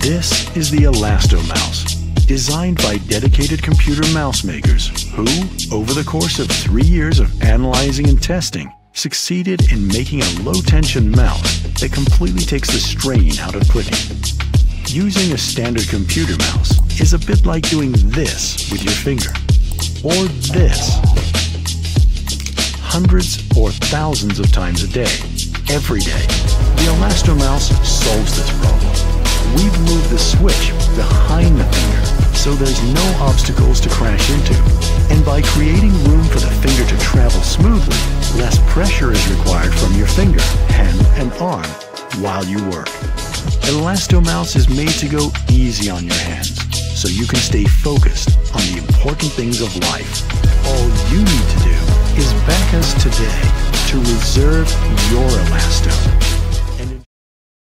This is the Elastomouse, designed by dedicated computer mouse makers who, over the course of 3 years of analyzing and testing, succeeded in making a low-tension mouse that completely takes the strain out of clicking. Using a standard computer mouse is a bit like doing this with your finger, or this, hundreds or thousands of times a day, every day. The Elastomouse solves this problem. We've moved the switch behind the finger so there's no obstacles to crash into. And by creating room for the finger to travel smoothly, less pressure is required from your finger, hand, and arm while you work. Elastomouse is made to go easy on your hands, so you can stay focused on the important things of life. All you need to do is back us today to reserve your Elasto.